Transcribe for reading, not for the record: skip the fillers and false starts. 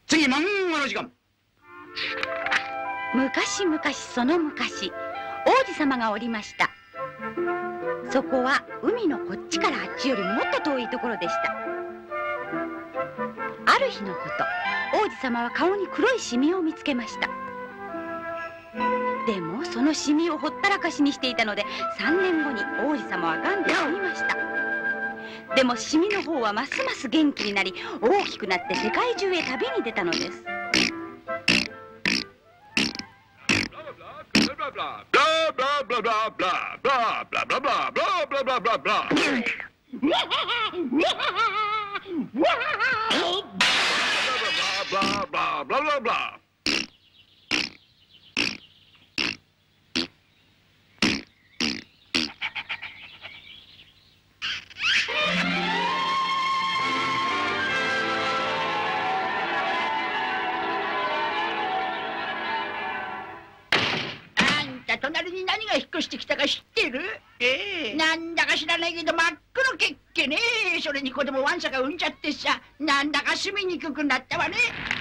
次満語の時間。 昔々その昔、王子様がおりました。そこは海のこっちからあっちよりもっと遠いところでした。ある日のこと、王子様は顔に黒いシミを見つけました。でもそのシミをほったらかしにしていたので、3年後に王子様は癌で死にました。でもシミの方はますます元気になり、大きくなって世界中へ旅に出たのです。 隣に何が引っ越してきたか知ってる？なんだか知らないけど真っ黒けっけね。それに子供ワンサが産んじゃってさ、なんだか住みにくくなったわね。